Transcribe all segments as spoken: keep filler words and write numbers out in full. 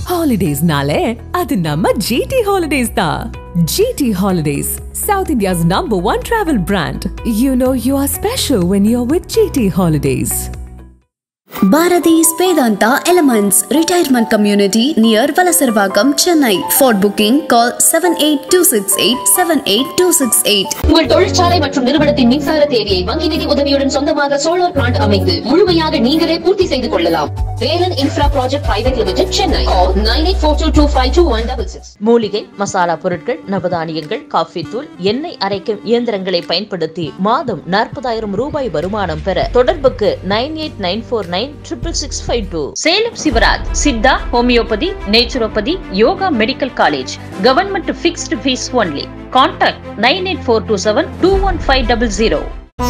Holidays nale adu namma G T Holidays da. G T Holidays, South India's number one travel brand. You know you are special when you're with G T Holidays. Bharati's Vedanta Elements Retirement Community near Valasarvagam, Chennai. For booking, call seven eight two six eight seven eight two six eight. உங்கள் தொழிற்சாலை மற்றும் நிறுவனத்தின் மின்சார தேவையை வங்கி நிதி உதவியுடன் சொந்தமாக சோலார் பிளான்ட் அமைத்து முழுமையாக நீங்களே பூர்த்தி செய்து கொள்ளலாம். Velan infra project private limited, Chennai. Call nine eight four two two five two one six six. மூலிகை, மசாலா பொருட்கள், நவதானியங்கள், காஃபி தூள், எண்ணெய் அரைக்கும் இயந்திரங்களை பயன்படுத்தி மாதம் நாற்பதாயிரம் ரூபாய் வருமானம் பெற தொடர்புக்கு nine eight nine four nine triple six five two. Salem Sivaraj Siddha homeopathy naturopathy yoga medical college. Government fixed fees only. Contact nine eight four two seven two one five zero zero.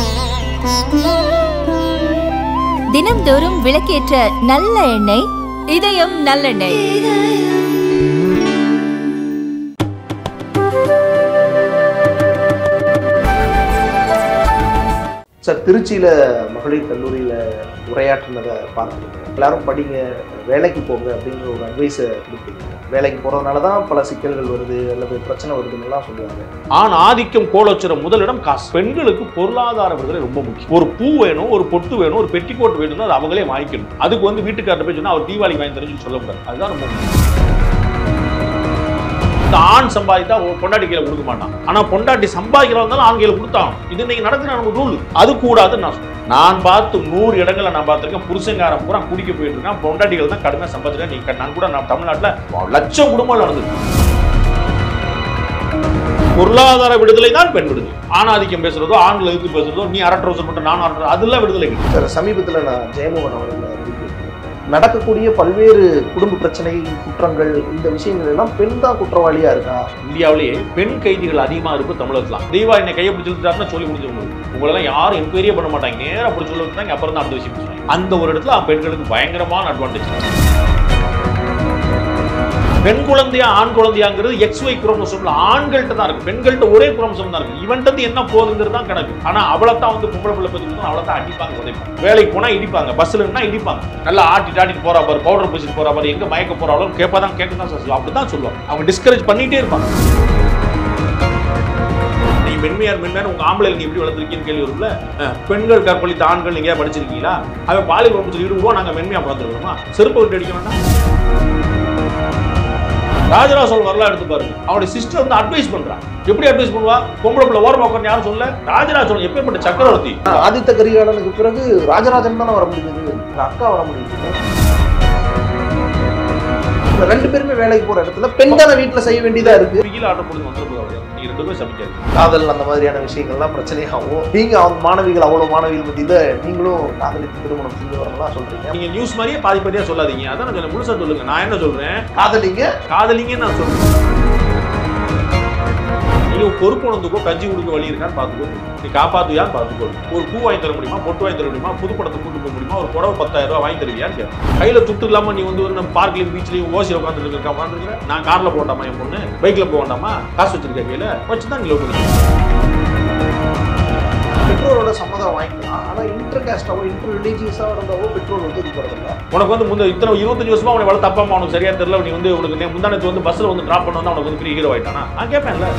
தினம்தோறும் விளக்கேற்ற நல்ல எண்ணெய் இதயம் நல்லெண்ணெய். சார், திருச்சியில் மகளிர் கல்லூரியில் உரையாற்றினதை பார்த்துருக்கோம். எல்லாரும் படிங்க, வேலைக்கு போங்க அப்படிங்கிற ஒரு அட்வைஸை கொடுப்பீங்க. வேலைக்கு போகிறதுனால தான் பல சிக்கல்கள் வருது அல்லது பிரச்சனை வருதுன்னெல்லாம் சொல்லுவாங்க. ஆண் ஆதிக்கம் கோலோச்சுற முதலிடம் காசு. பெண்களுக்கு பொருளாதார விடுதலை ரொம்ப முக்கியம். ஒரு பூ வேணும், ஒரு பொட்டு வேணும், ஒரு பெட்டிக்கோட் வேணும்னு அது அவங்களே வாங்கிக்கணும். அதுக்கு வந்து வீட்டுக்காரர் போய் சொன்னா அவர் தீபாவளி வாங்கி தரேன்னு சொல்லக்கூடாது. அதுதான் ரொம்ப முக்கியம். இந்த ஆண் சம்பாதித்தா பொண்டாட்டி கையில கொடுக்க மாட்டான். ஆனா பொண்டாட்டி சம்பாதிக்கிறவங்க ஆண் கையில கொடுத்தாங்க. இது இன்னைக்கு நடக்கிற நம்ம ரூல். அது கூடாதுன்னு நான் சொல்றேன். நான் பார்த்து நூறு இடங்களை நான் பார்த்திருக்கேன். புருஷங்காரன் பூரா குடிக்க போயிட்டு இருக்கான். பொண்டாட்டிகள் தான் கடுமையாக சம்பாதிச்சிருக்கேன். நீ நான் கூட நான் தமிழ்நாட்டில் லட்சம் குடும்பம் நடந்துருக்கு. பொருளாதார விடுதலை தான் பெண் விடுதலை. ஆணாதிக்கம் பேசுறதோ, ஆண்களை எதிர்த்து பேசுறதோ, நீ அரட்டரோசர் மட்டும் நான் அரட்டர், அதெல்லாம் விடுதலை. சார், சமீபத்தில் நான் ஜெயமோகன் அவர்கள் நடக்கக்கூடிய பல்வேறு குடும்ப பிரச்சனை, குற்றங்கள், இந்த விஷயங்கள் எல்லாம் பெண் தான் குற்றவாளியா இருக்கா? இந்தியாவிலேயே பெண் கைதிகள் அதிகமா இருக்கும் தமிழகத்துல. தெய்வா என்னை கையை பிடிச்சிருந்தாருன்னா சொல்லி முடிஞ்சவங்க உங்களெல்லாம் யாரும் என்கொயரியே பண்ண மாட்டாங்க. நேரம் அப்படி சொல்லி விட்டாங்க. அப்புறம் தான் அந்த விஷயம் சொல்லுவாங்க. அந்த ஒரு இடத்துல பெண்களுக்கு பயங்கரமான அட்வான்டேஜ். பெண் குழந்தையா ஆண் குழந்தையாங்கிறது எக்ஸ் ஒய் குரோமோசோம்ல ஆண்கள்ட்ட தான் இருக்கு. பெண்கள்ட்ட ஒரே குரோமோசோம் தான் இருக்கு. இவன்ட்டு என்ன போகுதுங்கிறது தான் கணக்கு. ஆனா அவளைத்தான் வந்து பொம்பளை பிள்ளை பத்தி அவளை தான் அடிப்பாங்க, உதைப்பாங்க. வேலைக்கு போனா இடிப்பாங்க, பஸ்ல இருந்தா இடிப்பாங்க. நல்லா ஆட்டி டாட்டிட்டு போறா பாரு, பவுடர் பூசிட்டு போறா பாரு, எங்க மயக்க போறாலும் கேட்பாதான் கேட்க தான் சொல்லுவாங்க. அப்படிதான் சொல்லுவாங்க. அவங்க டிஸ்கரேஜ் பண்ணிட்டே இருப்பாங்க. நீ மென்மையார் மென்மையார் உங்க ஆம்பளை நீ எப்படி வளர்த்துருக்கீன்னு கேள்வி வரும்ல. பெண்கள் கற்பழித்த ஆண்கள் நீங்க படிச்சிருக்கீங்களா? அவன் பாலியல் வம்பு சொல்லி விடுவோம், நாங்க மென்மையா பார்த்துருக்கோமா? செருப்பு விட்டு அடிக்க வேண்டாம். ராஜராஜ சோழன் வரலாறு எடுத்து பாருங்க. அவனுடைய சிஸ்டர் வந்து அட்வைஸ் பண்றான். எப்படி அட்வைஸ் பண்ணுவா? பொம்பளை பிள்ளை ஓரமா உட்கார்ந்து யாரும் சொல்ல. ராஜராஜ சோழன் எப்பேற்பட்ட சக்கரவர்த்தி. ஆதித்த கரிகாலனுக்கு பிறகு ராஜராஜன் தானே வர முடியுது, அக்கா வர முடியுது. ரெண்டு பேருமே வேலைக்கு போற இடத்துல பெண் தானே வீட்டுல செய்ய வேண்டியதா இருக்கு. கீழே ஆட்டம் போடுங்க வந்துடும். நீங்க ரெண்டு பேரும் சமைக்காது. காதல் அந்த மாதிரியான விஷயங்கள்லாம் பிரச்சனையாகும். நீங்க அவங்க மாணவிகள் அவ்வளவு மாணவிகள் மத்தியில நீங்களும் காதலித்து திருமணம் செஞ்சு வரலாம் சொல்றீங்க. நீங்க நியூஸ் மாதிரியே பாதி பாதியா சொல்லாதீங்க. அதான் நான் முழுசா சொல்லுங்க. நான் என்ன சொல்றேன்? காதலிங்க காதலிங்க நான் சொல்றேன். நீங்க பொறுப்பு உணர்ந்துக்கோ, கஞ்சி கொடுக்க வழி இருக்கான்னு பாத்துக்கோ, நீ காப்பாத்துவியான்னு பாத்துக்கோ. ஒரு பூ வாங்கி தர முடியுமா, பொட்டு வாங்கி தர முடியுமா, புது படத்தை கூட்டு போக முடியுமா, ஒரு புடவை பத்தாயிரம் ரூபாய் வாங்கி தருவியான்னு கேட்க. கையில துட்டு இல்லாம நீ வந்து நம்ம பார்க்லயும் பீச்லயும் ஓசியில உட்காந்துட்டு இருக்கா உட்காந்துருக்க. நான் கார்ல போகண்டாமா, என் பொண்ணு பைக்ல போக வேண்டாமா, காசு வச்சிருக்க கையில வச்சுதான் நீ லவ் பண்ணி. பெற்றோரோட சம்மதம் வாங்கிக்கலாம். ஆனா இன்டர் காஸ்டாவோ இன்டர் ரிலீஜியஸா இருந்தாவோ பெற்றோர் வந்து இது போறதில்ல. உனக்கு வந்து முந்த இத்தனை இருபத்தஞ்சு வருஷமா உனக்கு வளர்த்த அப்பா அம்மா உனக்கு சரியா தெரியல. நீ வந்து உனக்கு முந்தானத்து வந்து பஸ்ல வந்து டிராப் பண்ண உனக்கு வந்து பெரிய ஹீரோ ஆயிட்டானா? நான் கேட்பேன்ல.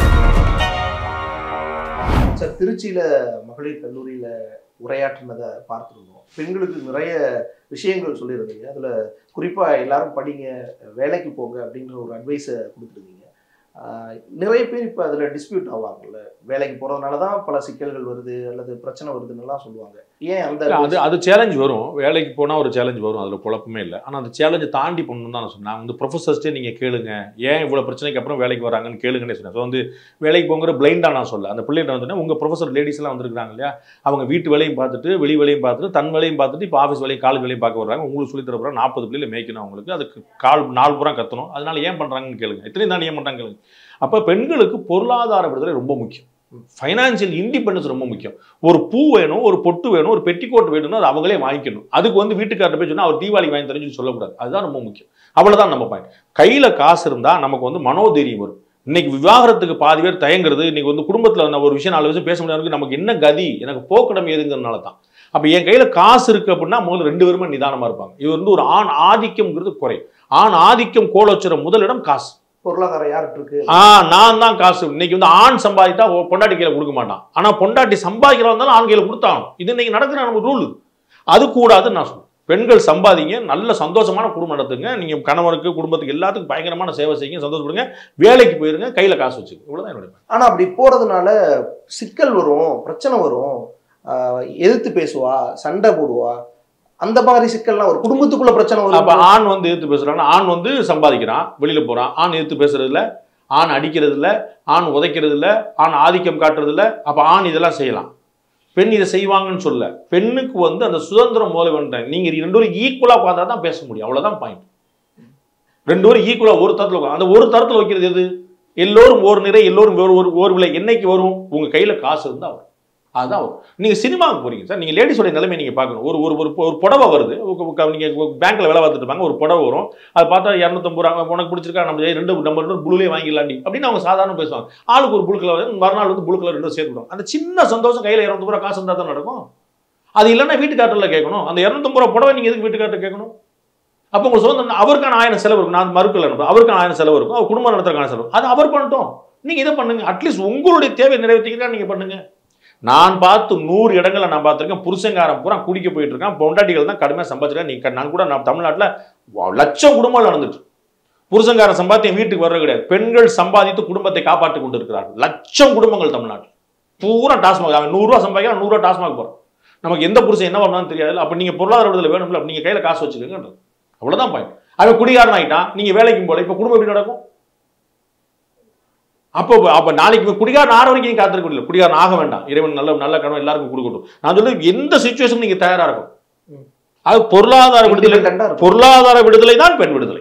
சார், திருச்சியில மகளிர் கல்லூரியில உரையாற்றினதை பார்த்துருந்தோம். பெண்களுக்கு நிறைய விஷயங்கள் சொல்லியிருந்தீங்க. அதுல குறிப்பா எல்லாரும் படிங்க, வேலைக்கு போங்க அப்படின்ற ஒரு அட்வைஸை கொடுத்துருந்தீங்க. நிறைய பேர் இப்போ அதில் டிஸ்பியூட் ஆவாங்கல்ல, வேலைக்கு போகிறதுனால தான் பல சிக்கல்கள் வருது அல்லது பிரச்சனை வருதுன்னெல்லாம் சொல்லுவாங்க. ஏன் அந்த அது அது சேலஞ்ச் வரும். வேலைக்கு போனால் ஒரு சேலஞ்ச் வரும், அதில் குழப்பமே இல்லை. ஆனால் அந்த சேலஞ்சை தாண்டி பண்ணணும் தான் நான் சொன்னேன். நான் வந்து ப்ரொஃபஸர்ஸ்டே நீங்கள் கேளுங்க, ஏன் இவ்வளோ பிரச்சனைக்கு அப்புறம் வேலைக்கு வராங்கன்னு கேளுங்கன்னு சொன்னேன். ஸோ வந்து வேலைக்கு போங்கிற பிளைண்டாக நான் சொல்ல. அந்த பிள்ளைகிட்ட வந்துட்டு உங்கள் ப்ரொஃபஸர் லேடிஸ்லாம் வந்துருக்காங்க இல்லையா, அவங்க வீட்டு வேலையும் பார்த்துட்டு வெளி வேலையும் பார்த்துட்டு தன் வேலையும் பார்த்துட்டு இப்போ ஆஃபீஸ் வேலையும் காலேஜ் வேலையும் பார்க்க வர்றாங்க. உங்களுக்கு சொல்லி தர போகிறோம், நாற்பது பிள்ளைகளை மேய்க்கணும், அவங்களுக்கு அதுக்கு கால் நாலு புறம் கற்றணும். அதனால ஏன் பண்ணுறாங்கன்னு கேளுங்க. இத்தனையும் தாண்டி ஏன் பண்ணுறாங்க கேளுங்க. அப்போ பெண்களுக்கு பொருளாதார விடுதலை ரொம்ப முக்கியம். ஃபைனான்சியல் இண்டிபெண்டன்ஸ் ரொம்ப முக்கியம். ஒரு பூ வேணும், ஒரு பொட்டு வேணும், ஒரு பெட்டிக்கோட் வேணும்னா அது அவங்களே வாங்கிக்கணும். அதுக்கு வந்து வீட்டுக்காரர் போய் சொன்னா அவர் தீபாவளி வாங்கி தரேன்னு சொல்லக்கூடாது. அதுதான் ரொம்ப முக்கியம். அவ்வளவுதான் நம்ம பாயிண்ட். கையில காசு இருந்தா நமக்கு வந்து மனோதைரியம் வரும். இன்னைக்கு விவாகரத்துக்கு பாதி பேர் தயங்குறது, இன்னைக்கு வந்து குடும்பத்தில் ஒரு விஷயம் நாலு விஷயம் பேச முடியாது, நமக்கு என்ன கதி, எனக்கு போக்கடம் ஏதுங்கிறதுனால தான். அப்போ என் கையில் காசு இருக்கு அப்படின்னா முதல்ல ரெண்டு பேருமே நிதானமாக இருப்பாங்க. இது வந்து ஒரு ஆண் ஆதிக்கம்ங்கிறது குறையும். ஆண் ஆதிக்கம் கோலோச்சுற முதலிடம் காசு. பொருளாதாரம் யாருக்கு இருக்கு? ஆ நான் தான் காசு. இன்னைக்கு வந்து ஆண் சம்பாதித்தா பொண்டாட்டி கையில கொடுக்க மாட்டான். ஆனா பொண்டாட்டி சம்பாதிக்கிறவா இருந்தாலும் ஆண் கையில கொடுத்தாகணும். இது இன்னைக்கு நடக்கிற நம்ம ரூல். அது கூடாதுன்னு நான் சொல்றேன். பெண்கள் சம்பாதிங்க, நல்ல சந்தோஷமான குடும்பம் நடத்துங்க. நீங்க கணவனுக்கு குடும்பத்துக்கு எல்லாத்துக்கும் பயங்கரமான சேவை செய்யுங்க, சந்தோஷப்படுங்க, வேலைக்கு போயிருங்க, கையில காசு வச்சுங்க. இவ்வளவுதான் என்னோட. ஆனா அப்படி போறதுனால சிக்கல் வரும், பிரச்சனை வரும், எதிர்த்து பேசுவா, சண்டை போடுவா, அந்த மாதிரி சிக்கல்லாம் ஒரு குடும்பத்துக்குள்ள பிரச்சனை வரும். அப்ப ஆண் வந்து எதிர்த்து பேசுறாங்கன்னா, ஆண் வந்து சம்பாதிக்கிறான், வெளியில போறான், ஆண் எதிர்த்து பேசுறது இல்ல, ஆண் அடிக்கிறது இல்ல, ஆண் உதைக்கிறது இல்ல, ஆண் ஆதிக்கம் காட்டுறது இல்ல. அப்ப ஆண் இதெல்லாம் செய்யலாம், பெண் இதை செய்வாங்கன்னு சொல்ல. பெண்ணுக்கு வந்து அந்த சுதந்திரம் போல வேண்டாம். நீங்க ரெண்டு பேரும் ஈக்குவலா உட்காந்தா தான் பேச முடியும். அவ்வளவுதான் பாயிண்ட். ரெண்டு பேரும் ஈக்குவலா ஒரு தரத்துல, அந்த ஒரு தரத்துல வைக்கிறது எது? எல்லோரும் ஒரு நிறை, எல்லோரும் ஒரு ஒரு விலை. என்னைக்கு வரும்? உங்க கையில காசு இருந்தா வரும். அதுதான் வரும். நீங்க சினிமாவுக்கு போறீங்க சார், நீங்க லேடிஸோட நிலைமை நீங்க பார்க்கணும். ஒரு ஒரு ஒரு புடவை வருது, நீங்க பேங்க்ல வேலை பார்த்துட்டு இருப்பாங்க, ஒரு புடவை வரும், அது பார்த்தா இரநூத்தம்பது ரூபா, உனக்கு பிடிச்சிருக்கா, நம்ம ரெண்டு நம்பர் புளுலே வாங்கிடலாண்டி அப்படின்னு அவங்க சாதாரண பேசுவாங்க. ஆளுக்கு ஒரு புளு கலர், மறுநாள் வந்து புளு கலர் ரெண்டும் சேர்த்துடும். அந்த சின்ன சந்தோஷம் கையில இரநூத்தம்பது ரூபா காசு இருந்தால் தான் நடக்கும். அது இல்லைன்னா வீட்டுக்காரர்ல கேட்கணும். அந்த இரநூத்தம்பது ரூபா புடவை நீங்க எதுக்கு வீட்டுக்காரர் கேட்கணும்? அப்போ உங்களுக்கு சொந்த அவருக்கான ஆயிரம் செலவு இருக்கும். நான் மறுக்கல, அவருக்கான ஆயிரம் செலவு இருக்கும், அவர் குடும்பம் நடத்துறதுக்கான செலவு, அது அவர் பண்ணிட்டோம். நீங்க இதை பண்ணுங்க. அட்லீஸ்ட் உங்களுடைய தேவை நிறைவேற்றிக்கிறா நீங்க பண்ணுங்க. நான் பார்த்து நூறு இடங்களை நான் பார்த்துருக்கேன். புருஷங்காரன் பூரா குடிக்க போயிட்டு இருக்கான், பொண்டாட்டிகள் தான் கடுமையாக சம்பாதிச்சிருக்கேன். நீங்க நான் கூட நான் தமிழ்நாட்டில் லட்சம் குடும்பங்கள் நடந்துட்டு, புருஷங்காரன் சம்பாத்தி வீட்டுக்கு வர்றது கிடையாது. பெண்கள் சம்பாதித்து குடும்பத்தை காப்பாற்றி கொண்டு இருக்கிறார்கள். லட்சம் குடும்பங்கள் தமிழ்நாட்டில் பூரா டாஸ்மாக். அவன் நூறுரூவா சம்பாதிக்கிறான், நூறுரூவா டாஸ்மாக் போகிறான். நமக்கு எந்த புருஷன் என்ன பண்ணாலும் தெரியாது. அப்போ நீங்க பொருளாதார விடுதலை வேணும்ல, நீங்க கையில காசு வச்சுக்கோங்கன்றது. அவ்வளவுதான் பாயிண்ட். அவன் குடிகாரன் ஆகிட்டான், நீங்க வேலைக்கும் போல, இப்போ குடும்பம் எப்படி நடக்கும்? அப்போ அப்ப நாளைக்கு குடிகாரன் ஆறு வரைக்கும் நீங்க காத்திருக்க முடியல. குடிகாரன் ஆக வேண்டாம், இறைவன் நல்ல நல்ல கணவன் எல்லாருக்கும் கொடுக்கட்டும். நான் சொல்ல எந்த சிச்சுவேஷன் நீங்க தயாரா இருக்கும். அது பொருளாதார விடுதலை, பொருளாதார விடுதலை தான் பெண் விடுதலை.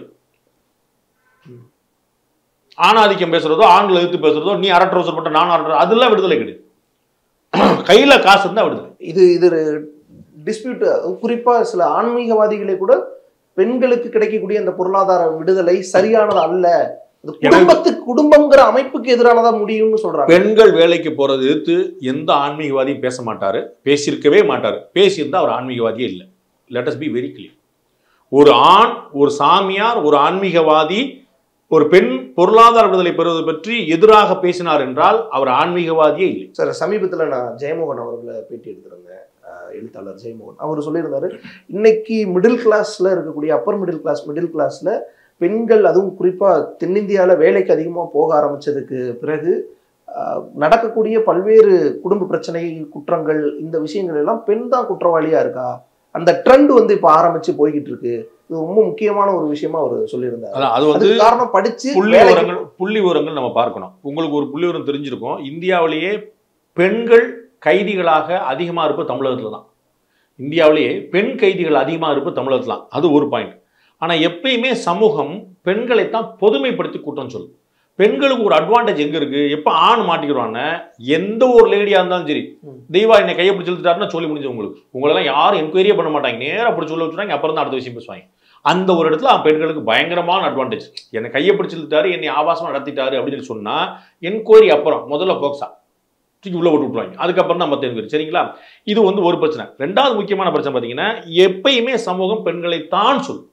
ஆணாதிக்கம் பேசுறதோ, ஆண்களை எதிர்த்து பேசுறதோ, நீ அரட்ரோசர் போட்ட நான் அரட்ரோசர், அதெல்லாம் விடுதலை கிடையாது. கையில காசு இருந்தா விடுதலை. இது இது டிஸ்பியூட். குறிப்பா சில ஆன்மீகவாதிகளை கூட பெண்களுக்கு கிடைக்கக்கூடிய அந்த பொருளாதார விடுதலை சரியானது அல்ல, குடும்பத்துக்கு குடும்பம்ங்கிற அமைப்புக்கு எதிரானதா முடியும்னு சொல்றாங்க. பெண்கள் வேலைக்கு போறது எதிர்த்து எந்த ஆன்மீகவாதியும் பேச மாட்டாரு, பேசியிருக்கவே மாட்டாரு. பேசியிருந்தா அவர் ஆன்மீகவாதியே இல்லை. Let us be very clear. ஒரு ஆண், ஒரு சாமியார், ஒரு ஆன்மீகவாதி ஒரு பெண் பொருளாதார விடுதலை பெறுவது பற்றி எதிராக பேசினார் என்றால் அவர் ஆன்மீகவாதியே இல்லை. சார், சமீபத்தில் நான் ஜெயமோகன் அவர்களை பேட்டி எடுத்திருந்தேன், எழுத்தாளர் ஜெயமோகன். அவர் சொல்லியிருந்தாரு, இன்னைக்கு மிடில் கிளாஸ்ல இருக்கக்கூடிய அப்பர் மிடில் கிளாஸ் மிடில் கிளாஸ்ல பெண்கள், அதுவும் குறிப்பா தென்னிந்தியாவில் வேலைக்கு அதிகமாக போக ஆரம்பிச்சதுக்கு பிறகு நடக்கக்கூடிய பல்வேறு குடும்ப பிரச்சனை, குற்றங்கள், இந்த விஷயங்கள் எல்லாம் பெண் தான் குற்றவாளியா இருக்கா, அந்த ட்ரெண்ட் வந்து இப்ப ஆரம்பிச்சு போய்கிட்டு இருக்கு. இது ரொம்ப முக்கியமான ஒரு விஷயமா அவர் சொல்லியிருந்தார். அது வந்து காரணம் படிச்சு புள்ளி விவரங்கள் புள்ளி விவரங்கள் நம்ம பார்க்கணும். உங்களுக்கு ஒரு புள்ளி விவரம் தெரிஞ்சிருக்கும். இந்தியாவிலேயே பெண்கள் கைதிகளாக அதிகமா இருப்பது தமிழகத்துல தான். இந்தியாவிலேயே பெண் கைதிகள் அதிகமா இருப்பது தமிழகத்துல தான். அது ஒரு பாயிண்ட். ஆனா எப்பயுமே சமூகம் பெண்களைத்தான் பொதுமைப்படுத்தி குற்றம் சொல்லும். பெண்களுக்கு ஒரு அட்வான்டேஜ் எங்க இருக்கு? எப்ப ஆண் மாட்டிக்கிறான்னு எந்த ஒரு லேடியா இருந்தாலும் சரி, தெய்வா என்னை கையை பிடிச்சி இழுத்துட்டாருன்னு சொல்லி முடிஞ்சு உங்களுக்கு. உங்களெல்லாம் யாரும் என்கொயரியே பண்ண மாட்டாங்க, நேராக பிடிச்சி சொல்ல வச்சுட்டாங்க, அப்புறம் தான் அடுத்த விஷயம் பேசுவாங்க. அந்த ஒரு இடத்துல பெண்களுக்கு பயங்கரமான அட்வான்டேஜ். என்னை கையை பிடிச்சி இழுத்தாரு, என்னை ஆபாசமா நடத்திட்டாரு அப்படின்னு சொன்னா என்கொயரி அப்புறம் முதல்ல போக்ஸா தூக்கி உள்ள விட்டு விட்டுருவாங்க. அதுக்கப்புறம் தான் மற்ற என்கொயரி. சரிங்களா? இது வந்து ஒரு பிரச்சனை. ரெண்டாவது முக்கியமான பிரச்சனை பார்த்தீங்கன்னா, எப்பயுமே சமூகம் பெண்களை தான் சொல்லும்.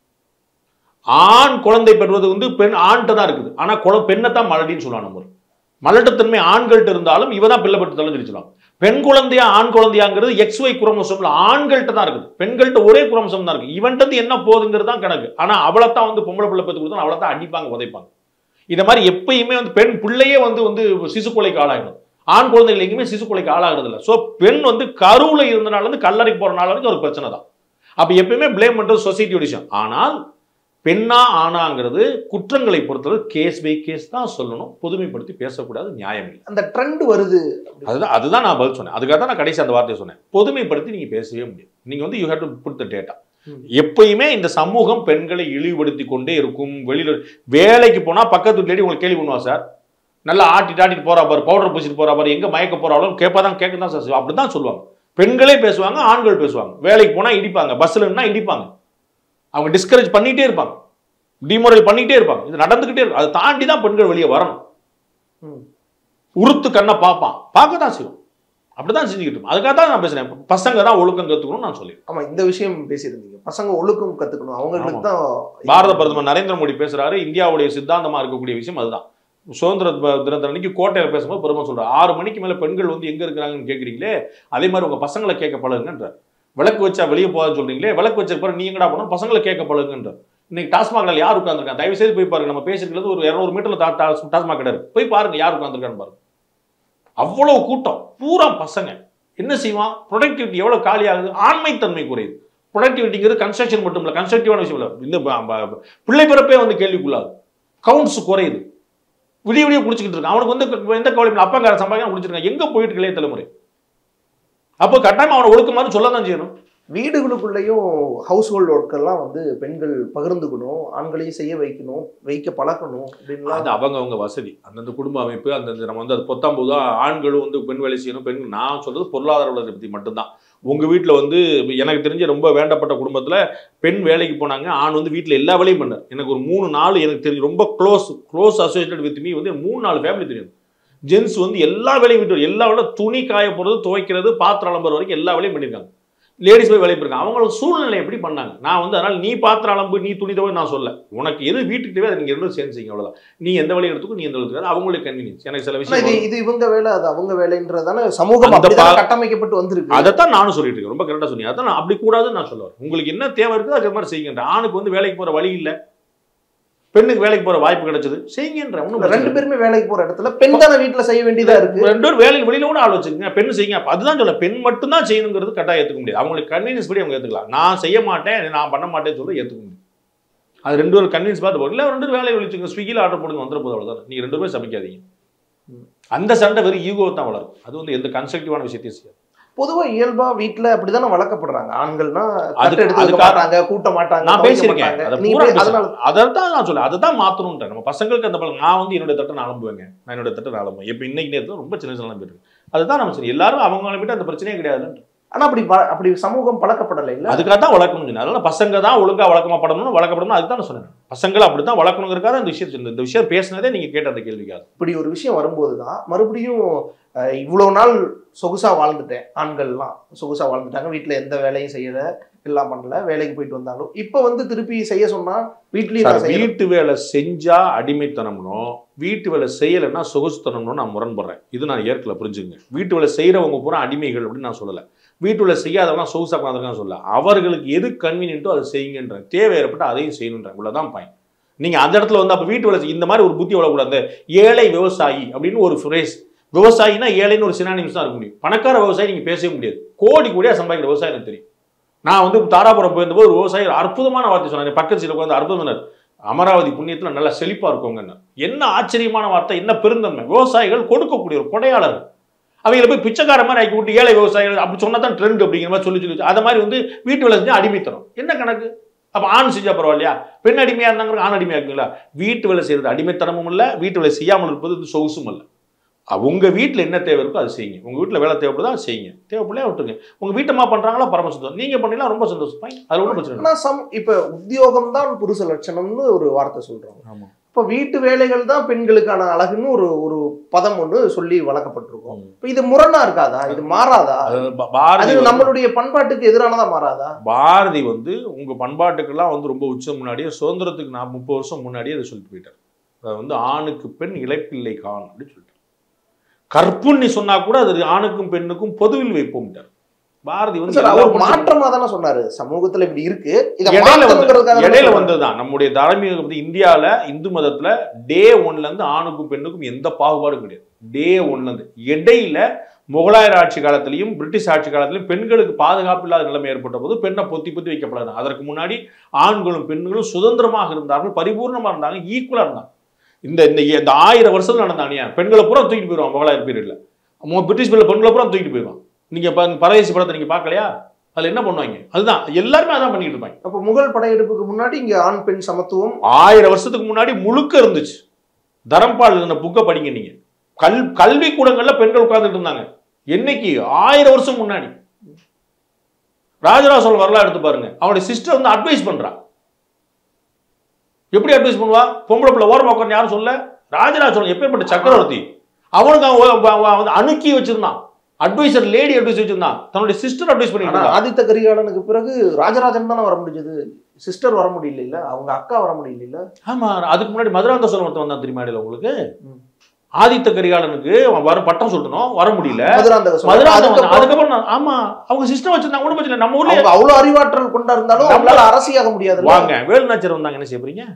ஆண் குழந்தை பெறுவது வந்து பெண் ஆண்கிட்ட தான் இருக்குது. ஆனா பெண்ணை தான் மலடின்னு சொல்லுவாங்க. நம்ம மலட்டுத்தன்மை ஆண்கள்ட்ட இருந்தாலும் இவ தான் பிள்ளைப்பட்டு தலை சொல்லுவாங்க. பெண் குழந்தையா ஆண் குழந்தையாங்கிறது எக்ஸ் ஒய் குரோமோசோம்ல ஆண்கள்ட்ட தான் இருக்குது. பெண்கள்கிட்ட ஒரே குரோமோசோம் தான் இருக்கு. இவன்ட்டு வந்து என்ன போகுதுங்கிறது தான் கணக்கு. ஆனா அவளைத்தான் வந்து பொம்பளை பிள்ளை பெற்று கொடுத்தா அவளை தான் அடிப்பாங்க, உதைப்பாங்க. இந்த மாதிரி எப்பயுமே வந்து பெண் பிள்ளையே வந்து வந்து சிசு கொலைக்கு ஆளாகணும். ஆண் குழந்தைகள் எங்கேயுமே சிசு கொலைக்கு ஆளாகிறது இல்லை. ஸோ பெண் வந்து கருவுல இருந்தனால இருந்து கல்லறைக்கு போற நாள் வரைக்கும் ஒரு பிரச்சனை தான். அப்ப எப்பயுமே பிளேம் பண்றது சொசைட்டியோட விஷயம். ஆனால் பெண்ணா ஆனாங்கிறது குற்றங்களை பொறுத்தவரை கேஸ் பை கேஸ் தான் சொல்லணும். பொதுமைப்படுத்தி பேசக்கூடாது, நியாயம் இல்லை. அந்த ட்ரெண்ட் வருது. அதுதான் அதுதான் நான் பதில் சொன்னேன். அதுக்காக தான் நான் கடைசி அந்த வார்த்தையை சொன்னேன். பொதுமைப்படுத்தி நீங்க பேசவே முடியும். நீங்க வந்து you have to put the data. எப்பயுமே இந்த சமூகம் பெண்களை இழிவுபடுத்தி கொண்டே இருக்கும். வெளியில வேலைக்கு போனா பக்கத்து லேடி உங்களுக்கு கேள்வி பண்ணுவா, சார் நல்லா ஆட்டிட்டு ஆட்டிட்டு போறா பாரு, பவுடர் பூசிட்டு போறா பாரு, எங்க மயக்க போறாலும் கேட்பாதான் கேட்க தான் சார், அப்படிதான் சொல்லுவாங்க. பெண்களே பேசுவாங்க, ஆண்கள் பேசுவாங்க. வேலைக்கு போனா இடிப்பாங்க, பஸ்ல இடிப்பாங்க, அவங்க டிஸ்கரேஜ் பண்ணிட்டே இருப்பாங்க, டிமோரல் பண்ணிட்டே இருப்பாங்க. இது நடந்துகிட்டே இருக்கும். அதை தாண்டி தான் பெண்கள் வெளியே வரணும். உருத்து கண்ணை பார்ப்பான், பார்க்க தான் செய்வோம். அப்படிதான் செஞ்சுக்கிட்டு இருக்கோம். அதுக்காக தான் நான் பேசுறேன். பசங்க தான் ஒழுக்கம் கத்துக்கணும் நான் சொல்லி. ஆமா, இந்த விஷயம் பேசியிருந்தீங்க, பசங்க ஒழுக்கம் கத்துக்கணும். அவங்களுக்கு தான் பாரத பிரதமர் நரேந்திர மோடி பேசுறாரு. இந்தியாவுடைய சித்தாந்தமா இருக்கக்கூடிய விஷயம் அதுதான். சுதந்திர தினத்தன்னைக்கு கோட்டையில் பேசும்போது பெருமை சொல்றாரு, ஆறு மணிக்கு மேல பெண்கள் வந்து எங்க இருக்கிறாங்கன்னு கேட்குறீங்களே, அதே மாதிரி உங்க பசங்களை கேட்க பழகுங்கன்றார். விளக்கு வச்சா வெளியே போகாதுன்னு சொல்றீங்களே, விளக்கு வச்ச பிறகு நீ எங்கடா போனா பசங்களை கேட்க பழகுங்கன்றார். இன்னைக்கு டாஸ்மாக்ல யார் உட்காந்துருக்காங்க? தயவு செய்து போய் பாருங்க. நம்ம பேசிருக்கிறது ஒரு இருநூறு மீட்டர்ல டாஸ்மாக் கடை இருக்கு. போய் பாருங்க யார் உட்காந்துருக்கான்னு பாருங்க. அவ்வளவு கூட்டம், பூரா பசங்க. என்ன செய்வான்? ப்ரொடக்டிவிட்டி எவ்வளவு காலி ஆகுது, ஆண்மைத்தன்மை குறையுது. ப்ரொடக்டிவிட்டிங்கிறது கன்ஸ்ட்ரக்ஷன் மட்டும் இல்லை, கன்ஸ்ட்ரக்டிவான விஷயம் இல்லை. இந்த பிள்ளை பிறப்பே வந்து கேள்விக்குள்ளாது, கவுண்ட்ஸ் குறையுது. விடிய விடிய குடிச்சுக்கிட்டு இருக்கான். அவனுக்கு வந்து எந்த கவலையும் அப்பாக்கார சம்பாதிக்க குடிச்சிருக்கான். எங்க போயிட்டு இளைய தலைமுறை? அப்போ கட்டாயம் அவனை ஒழுக்கமானு சொல்ல தான் செய்யணும். வீடுகளுக்குள்ளேயும் ஹவுஸ் ஹோல்டு ஒர்க்கெல்லாம் வந்து பெண்கள் பகிர்ந்துக்கணும், ஆண்களையும் செய்ய வைக்கணும், வைக்க பழக்கணும் அப்படின்லாம். அது அவங்க அவங்க வசதி, அந்தந்த குடும்ப அமைப்பு, அந்தந்த நம்ம வந்து அது பொத்தாம்பூதா ஆண்களும் வந்து பெண் வேலை செய்யணும். பெண் நான் சொல்றது பொருளாதார வளர்ச்சி பற்றி மட்டும்தான். உங்க வீட்டில் வந்து எனக்கு தெரிஞ்ச ரொம்ப வேண்டப்பட்ட குடும்பத்தில் பெண் வேலைக்கு போனாங்க, ஆண் வந்து வீட்டில் எல்லா வேலையும் பண்ணார். எனக்கு ஒரு மூணு நாலு எனக்கு தெரிஞ்சு ரொம்ப close close associated with me வந்து மூணு நாலு ஃபேமிலி தெரியும். ஜென்ஸ் வந்து எல்லா வேலையும் விட்டு எல்லா வேலை, துணி காய போடுறது, துவைக்கிறது, பாத்திரம் அலம்புற வரைக்கும் எல்லா வேலையும் பண்ணியிருக்காங்க. லேடிஸ் போய் வேலை போயிருக்காங்க. அவங்களோட சூழ்நிலை எப்படி பண்ணாங்க? நான் வந்து அதனால் நீ பாத்திரம் அலம்பு, நீ துணி துவை நான் சொல்ல. உனக்கு எது வீட்டுக்கு தேவை அதை நீங்கள் ரெண்டும் சேர்ந்து செய்யுங்க, அவ்வளோதான். நீ எந்த வேலையை எடுத்துக்கும், நீ எந்த வேலை எடுத்துக்காது, அவங்களுக்கு கன்வீனியன்ஸ். எனக்கு சில விஷயம் இது இது இவங்க வேலை, அது அவங்க வேலைன்றதான சமூகம் கட்டமைக்கப்பட்டு வந்திருக்கு. அதைத்தான் நானும் சொல்லிட்டு இருக்கேன். ரொம்ப கரெக்டாக சொன்னீங்க. அதான் அப்படி கூடாதுன்னு நான் சொல்லுவேன். உங்களுக்கு என்ன தேவை இருக்குதோ அது மாதிரி செய்யுங்க. ஆணுக்கு வந்து வேலைக்கு போகிற வழி இல்லை, பெண்ணுக்கு வேலைக்கு போற வாய்ப்பு கிடைச்சது, செய்யுங்கன்ற. ரெண்டு பேருமே வேலைக்கு போற இடத்துல பெண் தானே வீட்டுல செய்ய வேண்டியதா இருக்கு. ரெண்டு பேரும் வேலைக்கு வெளியில கூட ஆள் வச்சுக்கோங்க, பெண் செய்யுங்க. அதுதான் சொல்ல, பெண் மட்டும் தான் செய்யணுங்கிறது கட்டாயம் ஏற்றுக்க முடியாது. அவங்களுக்கு கன்வீனியன்ஸ் படி அவங்க ஏற்றுக்கலாம். நான் செய்ய மாட்டேன், நான் பண்ண மாட்டேன்னு சொல்லி ஏற்றுக்க முடியும். அது ரெண்டு பேரும் கன்வீன்ஸ் பார்த்து போகல. ரெண்டு பேரும் வேலையை வச்சுக்கோங்க, ஸ்விக்கியில் ஆர்டர் போடுங்க, வந்துட போது, அவ்வளோதான். நீங்க ரெண்டு பேரும் சமைக்காதீங்க. அந்த சண்டை வெறும் ஈகோ தான் வளரும். அது வந்து எந்த கன்ஸ்ட்ரக்டிவான விஷயத்தையும் செய்யாது. பொதுவா இயல்பா வீட்டுல அப்படிதானே வளர்க்கப்படுறாங்க. ஆண்கள்னா மாட்டாங்க, கூட்ட மாட்டாங்க. நான் பேசியிருக்கேன், அதான் நான் சொல்ல, அதை தான் மாத்தணும்ன்றேன். நம்ம பசங்களுக்கு அந்த பழக்கம். நான் வந்து என்னோட தட்டை நான் அலம்புவேங்க, நான் என்னோட தட்டை நான் அலம்புவேன். இப்போ இன்னைக்கு நேரத்தில் ரொம்ப சின்ன சின்ன பேர் இருக்கு. அதுதான் நம்ம சரி, எல்லாரும் அவங்க விட்டு அந்த பிரச்சனையே கிடையாது. ஆனா அப்படி அப்படி சமூகம் பழக்கப்படலை இல்லை. அதுக்காக தான் வளர்க்கணும். அதனால பசங்க தான் ஒழுங்கா வழக்கமா படணும், வளர்க்கப்படணும். அதுதான் நான் சொன்னேன். பசங்களை அப்படித்தான் வளர்க்கணுங்கிறக்காக இந்த விஷயம் இந்த விஷயம் பேசினதே நீங்க கேட்ட அந்த கேள்விக்காக. இப்படி ஒரு விஷயம் வரும்போதுதான் மறுபடியும் இவ்வளவு நாள் சொகுசா வாழ்ந்துட்டேன், ஆண்கள்லாம் சொகுசா வாழ்ந்துட்டாங்க, வீட்டுல எந்த வேலையும் செய்யல, எல்லாம் பண்ணல, வேலைக்கு போயிட்டு வந்தாலும் இப்ப வந்து திருப்பி செய்ய சொன்னா வீட்லயும் வீட்டு வேலை செஞ்சா அடிமைத்தனம்னோ, வீட்டு வேலை செய்யலைன்னா சொகுசுத்தனம்னோ நான் முரண்படுறேன். இது நான் ஏற்கல, புரிஞ்சுங்க. வீட்டு வேலை செய்யறவங்க பூரா அடிமைகள் அப்படின்னு நான் சொல்லலை. வீட்டு வேலை செய்யாதவங்க சொகுசா உட்காந்துருக்கான்னு சொல்ல. அவர்களுக்கு எது கன்வீனியன்ட்டோ அதை செய்யுங்கன்ற, தேவை ஏற்பட்டு அதையும் செய்யணுன்ற, இவ்வளவுதான் பாயிண்ட். நீங்க அந்த இடத்துல வந்து அப்ப வீட்டு வேலை இந்த மாதிரி ஒரு புத்தி வளரக்கூடாது. ஏழை விவசாயி அப்படின்னு ஒரு ஃப்ரேஸ், விவசாயினா ஏழைன்னு ஒரு சினானிம்ஸ் தான் இருக்க முடியும். பணக்கார விவசாயி நீங்க பேசவே முடியாது. கோடி கோடியா சம்பாதிக்கிற விவசாயம் எனக்கு தெரியும். நான் வந்து தாராபுரம் போயிருந்தபோது ஒரு விவசாயி அற்புதமான வார்த்தை சொன்னார். பக்கத்து சீல உட்காந்து அற்புதம், அமராவதி புண்ணியத்துல நல்லா செழிப்பா இருக்கவங்க. என்ன ஆச்சரியமான வார்த்தை, என்ன பெருந்தன்மை. விவசாயிகள் கொடுக்கக்கூடிய ஒரு கொடையாளர்கள். அவங்களை போய் பிச்சைக்கார மாதிரி ஆக்கி விட்டு ஏழை விவசாயிகள் அப்படி சொன்னா தான் ட்ரெண்ட் அப்படிங்கிற மாதிரி சொல்லி சொல்லி அதை மாதிரி வந்து வீட்டு வேலை செஞ்சா அடிமைத்தனம். என்ன கணக்கு? அப்ப ஆண் செஞ்சா பரவாயில்லையா? பெண் அடிமையா இருந்தாங்க, ஆண் அடிமையா இருக்குங்களா? வீட்டு வேலை செய்யறது அடிமைத்தனமும் இல்லை, வீட்டு வேலை செய்யாமல் இருப்பது சொகுசும் இல்லை. உங்க வீட்டில் என்ன தேவை இருக்கோ அதை செய்யுங்க. உங்க வீட்டில் வேலை தேவைப்படுதா அதை செய்யுங்க, தேவைப்படலையா விட்டுருங்க. உங்க வீட்டம்மா பண்றாங்களா பரம சந்தோஷம், நீங்க பண்ணீங்களா ரொம்ப சந்தோஷம். அது ஒன்றும் பிரச்சனை. இப்ப உத்தியோகம் தான் புருஷ லட்சணம்னு ஒரு வார்த்தை சொல்றோம். ஆமா, இப்ப வீட்டு வேலைகள் தான் பெண்களுக்கான அழகுன்னு ஒரு ஒரு பதம் ஒண்ணு சொல்லி வளர்க்கப்பட்டிருக்கோம். இப்ப இது முரணா இருக்காதா? இது மாறாதா? அது நம்மளுடைய பண்பாட்டுக்கு எதிரானதா மாறாதா? பாரதி வந்து உங்க பண்பாட்டுக்கெல்லாம் வந்து ரொம்ப உச்சம் முன்னாடியே, சுதந்திரத்துக்கு நான் முப்பது வருஷம் முன்னாடியே அதை சொல்லிட்டு போயிட்டார். அதை வந்து ஆணுக்கு பெண் இழைப்பில்லை கான் அப்படின்னு சொல்லிட்டு, கற்புன்னு சொன்னா கூட அது ஆணுக்கும் பெண்ணுக்கும் பொதுவில் வைப்போம். பாரதி வந்து மாற்றமா தானே சொன்னாரு. சமூகத்துல இப்படி இருக்கு, இடையில வந்ததுதான் நம்முடைய தார்மீக. இந்தியாவில இந்து மதத்துல டே ஒன்ல இருந்து ஆணுக்கும் பெண்ணுக்கும் எந்த பாகுபாடும் கிடையாது. டே ஒன்ல இருந்து இடையில முகலாயர் ஆட்சி காலத்திலையும் பிரிட்டிஷ் ஆட்சி காலத்திலையும் பெண்களுக்கு பாதுகாப்பு இல்லாத நிலைமை ஏற்பட்ட போது பெண்ணை பொத்தி பொத்தி வைக்கப்படாது. அதற்கு முன்னாடி ஆண்களும் பெண்களும் சுதந்திரமாக இருந்தார்கள், பரிபூர்ணமா இருந்தாங்க, ஈக்குவலா இருந்தாங்க. இந்த இந்த ஆயிரம் வருஷத்துல நடந்தானியா பெண்களை பூரா தூக்கிட்டு போயிடுவான். முகலாயர் பீரியட்ல பிரிட்டிஷ் பீரியட்ல பெண்களை பூரா தூக்கிட்டு போயிடுவான். நீங்க பரதேசி படத்தை நீங்க பார்க்கலையா? அதுல என்ன பண்ணுவாங்க? அதுதான் எல்லாருமே அதான் பண்ணிட்டு இருப்பாங்க. அப்ப முகல் படையெடுப்புக்கு முன்னாடி இங்க ஆண் பெண் சமத்துவம் ஆயிரம் வருஷத்துக்கு முன்னாடி முழுக்க இருந்துச்சு. தரம்பால் இருந்த புக்கை படிங்க நீங்க. கல் கல்வி கூடங்கள்ல பெண்கள் உட்கார்ந்துட்டு இருந்தாங்க. என்னைக்கு? ஆயிரம் வருஷம் முன்னாடி. ராஜராஜ சோழன் வரலாறு எடுத்து பாருங்க. அவனுடைய சிஸ்டர் வந்து அட்வைஸ் பண்றா. எப்படி அட்வைஸ் பண்ணுவா? பொம்பளை பிள்ளை ஓரமா உட்கார்ந்து யாரும் சொல்ல. ராஜராஜ சோழன் எப்பேற்பட்ட சக்கரவர்த்தி, அவனுக்கு அவன் அணுக்கி வச்சிருந்தான். அட்வைசர் லேடி அட்வைஸ் வச்சிருந்தான், தன்னுடைய சிஸ்டர் அட்வைஸ் பண்ணிட்டு. ஆதித்த கரிகாலனுக்கு பிறகு ராஜராஜன் தானே வர முடிஞ்சது, சிஸ்டர் வர முடியல இல்ல, அவங்க அக்கா வர முடியல. ஆமா, அதுக்கு முன்னாடி மதுராந்த சோழன் ஒருத்தன் வந்தான் தெரியுமா இல்ல உங்களுக்கு? ஆதித்த கரிகாலனுக்கு வர பட்டம் சொல்லணும், வர முடியல. அதுக்கப்புறம் ஆமா அவங்க சிஸ்டம் வச்சிருந்தாங்க, ஒண்ணும் பிரச்சனை. நம்ம ஊர்ல அவ்வளவு அறிவாற்றல் கொண்டா இருந்தாலும் நம்மளால அரசியாக முடியாது. வாங்க, வேலுநாச்சியார் வந்தாங்க, என்ன செய்ய போறீங்க?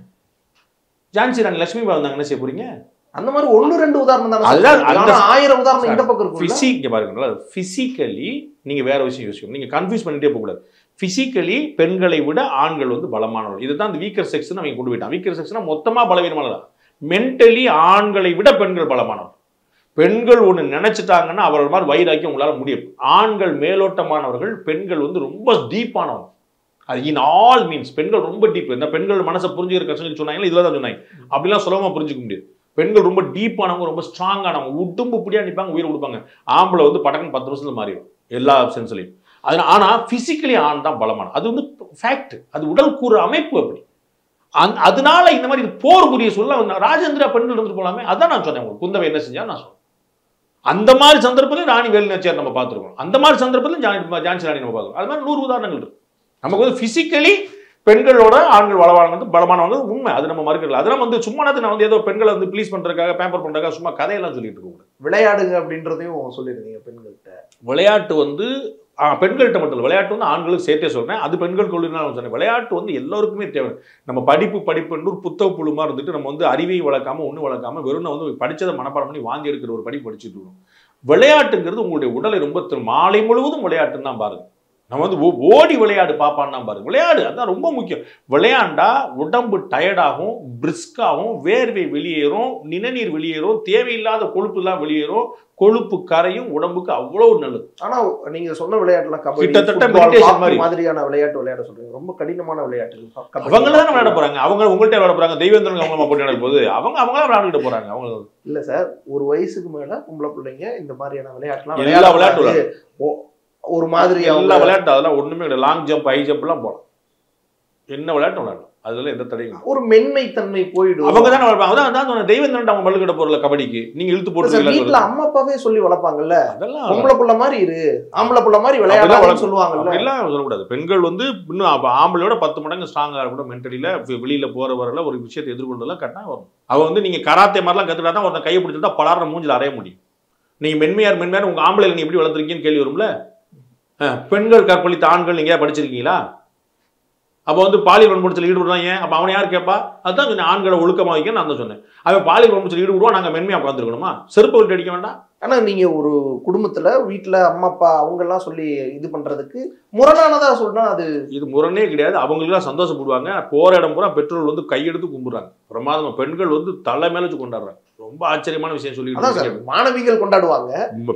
ஜான்சி ராணி லட்சுமி பாய் வந்தாங்க, என்ன செய்ய போறீங்க? அந்த மாதிரி ஒன்னு ரெண்டு உதாரணம் தானே, ஆயிரம் உதாரணம் இந்த பக்கம் இருக்கு. பிசிக் பாருங்க, பிசிக்கலி நீங்க வேற விஷயம் யோசிக்கணும், நீங்க கன்ஃபியூஸ் பண்ணிட்டே போக கூடாது. பிசிக்கலி பெண்களை விட ஆண்கள் வந்து பலமானவர்கள். இதுதான் அந்த வீக்கர் செக்ஸ் அவங்க கொண்டு போயிட்டான். வீக்கர் செக்ஸ்னா மொத்தமா பலவீனமானதா? மென்டலி ஆண்களை விட பெண்கள் பலமானவர். பெண்கள் ஒன்று நினைச்சிட்டாங்கன்னா அவர்கள் மாதிரி வைராக்கி உங்களால முடியும். ஆண்கள் மேலோட்டமானவர்கள், பெண்கள் வந்து ரொம்ப டீப்பானவங்க. அது இன் ஆல் மீன்ஸ் பெண்கள் ரொம்ப டீப். இந்த பெண்கள் மனசை புரிஞ்சுக்கிற கஷ்டம் சொன்னாங்க, இதுல தான் சொன்னாங்க. அப்படிலாம் சுலபமா புரிஞ்சுக்க முடியாது. பெண்கள் ரொம்ப டீப்பானவங்க, ரொம்ப ஸ்ட்ராங்கானவங்க, உடம்பு புடியா நிற்பாங்க, உயிர் கொடுப்பாங்க. ஆம்பளை வந்து படக்குன்னு பத்து வருஷத்துல மாறிடும் எல்லா சென்ஸ்லையும். அது ஆனா பிசிக்கலி ஆண் தான் பலமான, அது வந்து ஃபேக்ட், அது உடல் கூறு அமைப்பு அப்படி. அதனால இந்த மாதிரி போர் புரிய சொல்ல ராஜேந்திரா பெண்கள் இருந்துட்டு போலாமே. அதான் நான் சொன்னேன் உங்களுக்கு, குந்தவை என்ன செஞ்சா நான் சொன்னேன். அந்த மாதிரி சந்தர்ப்பத்தில் ராணி வேலுநாச்சியார் நம்ம பார்த்துருக்கோம், அந்த மாதிரி சந்தர்ப்பத்தில் ஜான்சி ராணி நம்ம பார்த்துருக்கோம். அது மாதிரி நூறு உதாரணங்கள் இருக்கு. நமக்கு வந்து பிசிக்கலி பெண்களோட ஆண்கள் பலமானவங்க பலமானவங்க உண்மை, அது நம்ம மறுக்கல. அதெல்லாம் வந்து சும்மா நான் வந்து ஏதோ பெண்களை வந்து ப்ளீஸ் பண்றதுக்காக பேம்பர் பண்றதுக்காக சும்மா கதையெல்லாம் சொல்லிட்டு இருக்க. விளையாடுங்க அப்படின்றதையும் சொல்லியிருந்தீங்க பெண்கள்கிட்ட. விளையாட்டு வந்து பெண்கள்கிட்ட மட்டும் இல்லை, விளையாட்டு வந்து ஆண்களுக்கு சேர்த்தே சொல்றேன். அது பெண்கள் கொள்ளினாலும் சொன்னேன். விளையாட்டு வந்து எல்லாருக்குமே தேவை. நம்ம படிப்பு படிப்புன்னு ஒரு புத்தக புழுமா இருந்துட்டு நம்ம வந்து அறிவை வளர்க்காம ஒன்றும் வளர்க்காம வெறும் வந்து படிச்சதை மனப்பாடம் பண்ணி வாந்தி எடுக்கிற ஒரு படிப்பு படிச்சுட்டு இருக்கோம். விளையாட்டுங்கிறது உங்களுடைய உடலை ரொம்ப மாலை முழுவதும் விளையாட்டுன்னு தான் பாருங்க. நம்ம வந்து ஓடி விளையாடு பாப்பான்னு தான் பாருங்க. விளையாடு அதுதான் ரொம்ப முக்கியம். விளையாண்டா உடம்பு டயர்டாகும், பிரிஸ்காகும், வேர்வை வெளியேறும், நிணநீர் வெளியேறும், தேவையில்லாத கொழுப்பு எல்லாம் வெளியேறும், கொழுப்பு கரையும், உடம்புக்கு அவ்வளவு நல்லது. ஆனா நீங்க சொன்ன விளையாட்டுலாம் கிட்டத்தட்ட மெடிடேஷன் மாதிரி மாதிரியான விளையாட்டு விளையாட சொல்றீங்க. ரொம்ப கடினமான விளையாட்டு. அவங்க தான் விளையாட போறாங்க, அவங்க உங்கள்கிட்ட விளையாட போறாங்க. தெய்வேந்திரன் அவங்க போட்டி நடக்கும் போது அவங்க அவங்களா விளையாடிட்டு போறாங்க. அவங்க இல்ல சார், ஒரு வயசுக்கு மேல பொம்பளை பிள்ளைங்க இந்த மாதிரியான விளையாட்டுலாம் எல்லா விளையாட்டு ஒரு மாதிரி எல்லா விளையாட்டு அதெல்லாம் ஒண்ணுமே கிடையாது. லாங் ஜம்ப், ஹை ஜம்ப் எல்லாம் போகலாம், என்ன விளையாட்டு விளையாடலாம், அதுல எந்த தடையும். ஒரு மென்மை தன்மை போயிடும். அவங்க தானே வளர்ப்பாங்க. அதான் தெய்வம் அவங்க மல்லுக்கிட்ட போறல கபடிக்கு நீங்க இழுத்து போட்டு வீட்டுல அம்மா அப்பாவே சொல்லி வளர்ப்பாங்கல்ல. அதெல்லாம் பொம்பளை புள்ள மாதிரி இரு, ஆம்பளை புள்ள மாதிரி விளையாட சொல்லுவாங்கல்ல. எல்லாம் சொல்லக்கூடாது. பெண்கள் வந்து இன்னும் ஆம்பளையோட பத்து மடங்கு ஸ்ட்ராங்கா கூட மென்டலில வெளியில போற வரல ஒரு விஷயத்தை எதிர்கொள்ளலாம் கட்டாயம் வரும். அவ வந்து நீங்க கராத்தே மாதிரிலாம் கத்துட்டா தான் ஒருத்தன் கையை பிடிச்சிட்டா பலார மூஞ்சில அறைய முடியும். நீங்க மென்மையார் மென்மையார் உங்க ஆம்பளைல நீ எப்படி வளர்த்துருக்கீங்கன்னு கேள்வி வரும்ல. பெண்கள் கற்பழித்த ஆண்கள் நீங்க படிச்சிருக்கீங்களா? அப்போ வந்து பாலியல் வன்முறையில் ஈடுபடுறான், ஏன்? அப்போ அவனை யார் கேட்பா? அதுதான் சொன்னேன், ஆண்களை ஒழுக்கமாக வைக்க நான் தான் சொன்னேன். அவன் பாலியல் வன்முறையில் ஈடுபடுவான், நாங்கள் மென்மையாக உட்காந்துருக்கணுமா? செருப்பு விட்டு அடிக்க வேண்டாம். ஆனால் நீங்கள் ஒரு குடும்பத்தில் வீட்டில் அம்மா அப்பா அவங்கெல்லாம் சொல்லி இது பண்ணுறதுக்கு முரணானதா சொன்னால் அது இது முரணே கிடையாது. அவங்களுக்குலாம் சந்தோஷப்படுவாங்க. போகிற இடம் பூரா பெற்றோர்கள் வந்து கையெடுத்து கும்பிடுறாங்க. பிரமாதமாக பெண்கள் வந்து தலை மேலே வச்சு கொண்டாடுறாங்க. ரொம்ப ஆச்சரியமான விஷயம் சொல்லிட்டு மாணவிகள் கொண்டாடுவாங்க.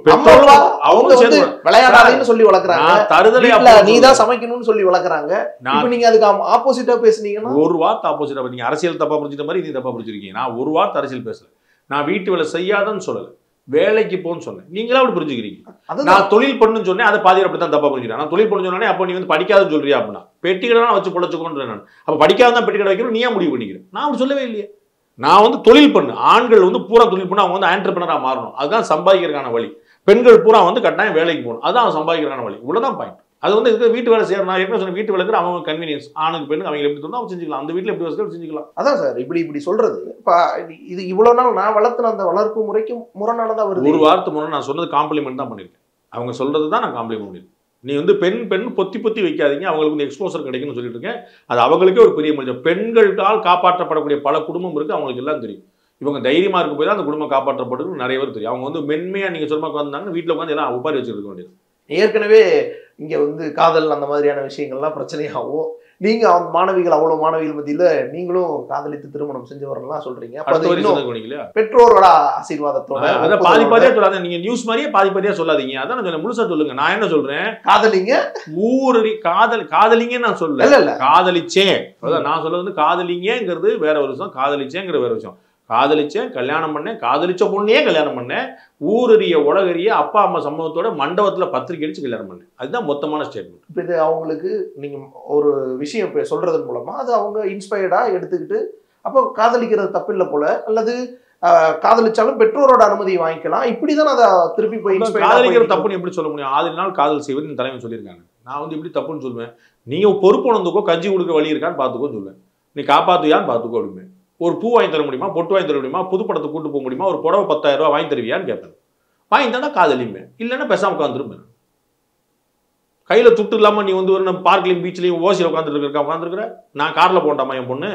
அவங்க விளையாடாதுன்னு சொல்லி வளர்க்குறாங்க. தருதலை நீதான் சமைக்கணும்னு சொல்லி வளர்க்குறாங்க. நீங்க அதுக்கு ஆப்போசிட்டா பேசுனீங்கன்னா ஒரு வார்த்தை ஆப்போசிட்டா நீங்க அரசியல் தப்பா புரிஞ்சுட்ட மாதிரி நீ தப்பா புரிஞ்சிருக்கீங்க. நான் ஒரு வார்த்தை அரசியல் பேசல. நான் வீட்டு வேலை செய்யாதன்னு சொல்லல, வேலைக்கு போன்னு சொன்னேன். நீங்களா அப்படி புரிஞ்சுக்கிறீங்க. நான் தொழில் பண்ணுன்னு சொன்னேன், அதை பாதி அப்படித்தான் தப்பா புரிஞ்சுக்கிறேன். நான் தொழில் பண்ணு சொன்னே, அப்போ நீ வந்து படிக்காதுன்னு சொல்றியா? அப்படின்னா பெட்டிக்கடை வச்சு பொழைச்சுக்கோன்னு நான். அப்ப படிக்காதான் பெட்டிக்கடை வைக்கணும் நீ ஏன் முடிவு பண்ணிக்கிறேன்? நான் அப்படி சொல்லவே இல்லையே. நான் வந்து தொழில் பண்ணு, ஆண்கள் வந்து பூரா தொழில் பண்ணு, அவங்க வந்து ஆண்டர்பிரனரா மாறணும். அதுதான் சம்பாதிக்கிறதுக்கான வழி. பெண்கள் பூரா வந்து கட்டாயம் வேலைக்கு போகணும், அதுதான் அவன் சம்பாதிக்கிறதுக்கான வழி. இவ்வளவுதான் பாயிண்ட். அது வந்து இதுக்கு வீட்டு வேலை செய்யணும். நான் என்ன சொன்ன, வீட்டு வேலைக்கு அவங்க கன்வீனியன்ஸ், ஆணுக்கு பெண்ணுக்கு அவங்க எப்படி தோணும் அவங்க செஞ்சுக்கலாம். அந்த வீட்டில் எப்படி வசதி செஞ்சுக்கலாம். அதான் சார் இப்படி இப்படி சொல்றது. இப்போ இது இவ்வளவு நாள் நான் வளர்த்துன அந்த வளர்ப்பு முறைக்கு முரணானதா வருது. ஒரு வார்த்தை முறை நான் சொன்னது காம்ப்ளிமெண்ட் தான் பண்ணியிருக்கேன். அவங்க சொல்றது தான் நான் காம்ப்ளிமெண்ட் பண்ணியிருக்கேன். நீ வந்து பெண் பெண் பொத்தி பொத்தி வைக்காதீங்க, அவங்களுக்கு வந்து எக்ஸ்போசர் கிடைக்கும்னு சொல்லிட்டு இருக்கேன். அது அவங்களுக்கே ஒரு பெரிய மனிதம். பெண்களால் காப்பாற்றப்படக்கூடிய பல குடும்பம் இருக்கு, அவங்களுக்கு எல்லாம் தெரியும். இவங்க தைரியமா இருக்கும் போது தான் அந்த குடும்பம் காப்பாற்றப்படுறது நிறைய பேர் தெரியும். அவங்க வந்து மென்மையா நீங்க சொல்ல உட்காந்துருந்தாங்க, வீட்டில் உட்காந்து எல்லாம் உப்பாரி வச்சிருக்க வேண்டியது. ஏற்கனவே இங்க வந்து காதல் அந்த மாதிரியான விஷயங்கள்லாம் பிரச்சனையாகும். நீங்க அவங்க மாணவிகள் அவ்வளவு மாணவிகள் மத்தியில நீங்களும் காதலித்து திருமணம் செஞ்சவரெல்லாம் சொல்றீங்க. பெற்றோரோட ஆசீர்வாதத்தோட பாதி பாதியா சொல்லாத. நீங்க நியூஸ் மாதிரியே பாதி பாதியா சொல்லாதீங்க. அதான் நான் முழுசா சொல்லுங்க. நான் என்ன சொல்றேன், காதலிங்க ஊரடி காதல் காதலிங்க நான் சொல்ல இல்ல காதலிச்சேன். அதான் நான் சொல்றது வந்து காதலிங்கிறது வேற ஒரு விஷயம், காதலிச்சேங்கிற வேற விஷயம். காதலிச்சேன், கல்யாணம் பண்ணேன், காதலிச்ச பொண்ணையே கல்யாணம் பண்ணேன், ஊரறிய உலகறிய அப்பா அம்மா சம்பவத்தோட மண்டபத்தில் பத்திரிக்கை அடிச்சு கல்யாணம் பண்ணேன். அதுதான் மொத்தமான ஸ்டேட்மெண்ட். இப்போ இது அவங்களுக்கு நீங்கள் ஒரு விஷயம் இப்போ சொல்றதன் மூலமா அது அவங்க இன்ஸ்பயர்டா எடுத்துக்கிட்டு அப்போ காதலிக்கிறது தப்பில்லை போல, அல்லது காதலிச்சாலும் பெற்றோரோட அனுமதியை வாங்கிக்கலாம். இப்படிதான் அதை திருப்பி போய் காதலிக்கிற தப்புன்னு எப்படி சொல்ல முடியும்? ஆறு நாள் காதல் செய்வது இந்த தலைமை சொல்லியிருக்காங்க. நான் வந்து எப்படி தப்புன்னு சொல்லுவேன்? நீங்க பொறுப்பு உணர்ந்துக்கோ, கஞ்சி கொடுக்க வழி இருக்கான்னு பார்த்துக்கோ சொல்லுவேன். நீ காப்பாத்துவியான்னு பார்த்துக்கோ அப்படிமே. ஒரு பூ வாங்கி தர முடியுமா, பொட்டு வாங்கி தர முடியுமா, புது படத்தை கூட்டு போக முடியுமா, ஒரு புடவை பத்தாயிரம் ரூபாய் வாங்கி தருவியான்னு கேட்பேன். வாங்கி தந்தா காதலியுமே, இல்லைன்னா பேசாம உட்காந்துருப்பேன். கையில துட்டு இல்லாம நீ வந்து ஒரு பார்க்லையும் பீச்லையும் ஓசியில் உட்காந்துட்டு இருக்கா உட்காந்துருக்குற. நான் கார்ல போகண்டாமா, என் பொண்ணு